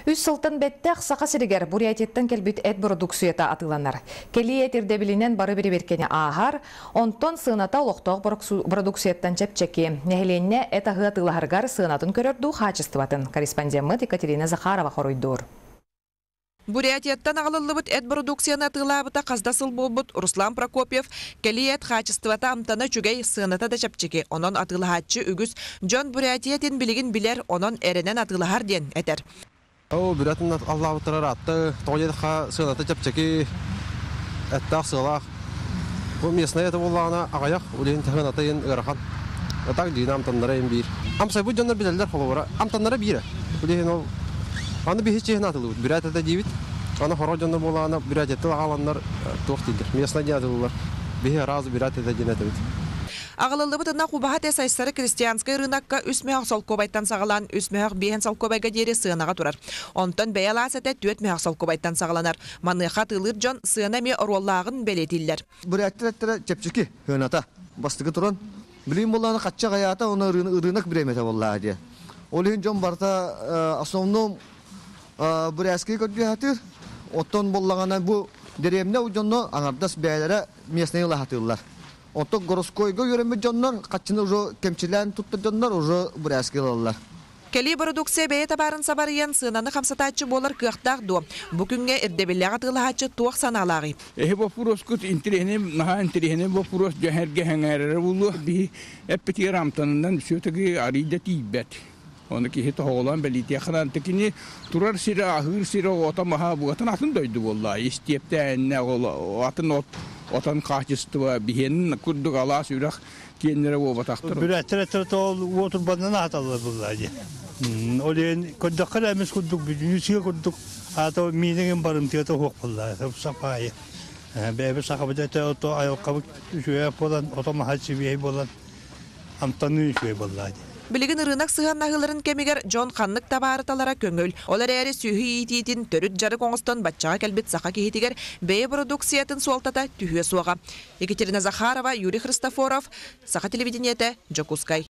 Үс сылтын беттех сақа сиригер Бурятияттан келбит эт продукцията атыланар. Кели этерде билинен бары бири беркене ахар, онтон сыната олохтоқ продукцияттан чепчеки. Нехеленне эт ахы атылахаргар сынатын көрөрду хачестватын. Корреспондент Екатерина Захарова хоруйдур. Бурятияттан ағылылыбыт эт продукцияны атылабыта қаздасыл болбыт Руслан Прокопьев кели эт хачествата амтана чүгей сыната да чепчеки. Онон атылахатчы үгіз Джон Бурятиятин билигин билер, онон эренен атылахар ден этер. Бурятияттан аллабытырар атты, тоғедіға сыната чепчеки, әттақ сылақ. Бұл местная это болағына ағаяқ, үлейін тәғын атайын ғырахан. Атақ дейін амтанлары ең бейір. Амсай бұл жондар білелдер қолы амтанлары бейірі. Үлейін ол аны бихич чехна атылыбыт. Бурятияда дейбит. Аны хорол жондар болағына Бурятияттан ағаланлар тоқ дейдер. Местная ден атылылар. Бихе разы Бурятияда ден атылыбыт. Ағылылыбытына қубағат эсайсары крестьянскай рынаққа үсмеғақ солкобайттан сағалан, үсмеғақ бейін солкобайға дері сыынаға тұрар. Онтан бәялас әті төт меғақ солкобайттан сағаланар. Маныға тылыр жон сыына ме ороллағын бәлетілдер. Бурятияттара чепчеки хыната бастығы тұрын. Білейін болағына қатча ғаята, оны рынақ біремете болаға де. Олейін жон барта основном бурятский көтбе хатыр. Оттон болағана бұл деремне ұжонны аңардас бәйлері местный лахатылар. Отто Городскойго йөрәме җаннар, качны уже кемчилән тутты җаннар уже буряскилалар. Кели продукция бәя табарын сабарыян сынаны хамсатачы болар кыяктак ду. Бүгүнгә эрдебелләгә тылахачы туак саналагы. Бу фурос кут интерене, наха интерене бу фурос җәһәргә хәңәрәре булу би эпетирамтандан сөтеге арида тибет. Оны ки хит хоолан белите ханан текини турар сира ахыр сира ота маха бугатан атын дойду булла. Истепте әнне атын отан качество бихен курдук ала сүрәк кеннере бу батактыр. Бурятия тол отур банана аталар буллады. Олен коддакка эмес курдук бүнүсүгө курдук ата минеген барым тето хок буллады. Сапай. Бәбе сахабыда тото аял кабык шуя болан отомахачы бей болан амтаны шуя буллады. Билигин рынок сыганнагыларын кемигер Джон ханнык табарыталара көңіл. Олар әрі сүйі итетін төрүт жары коңыстон батчаға кәлбет сақа кейтігер бәйе продукциятын суалтата түйе суаға. Екатерина Захарова, Юрий Христофоров, Саха телевидениеті, Джокускай.